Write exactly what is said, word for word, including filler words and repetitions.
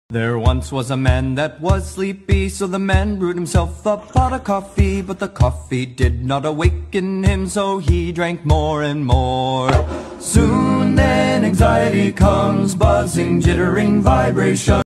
There once was a man that was sleepy, so the man brewed himself a pot of coffee. But the coffee did not awaken him, so he drank more and more. Soon then anxiety comes, buzzing, jittering vibration.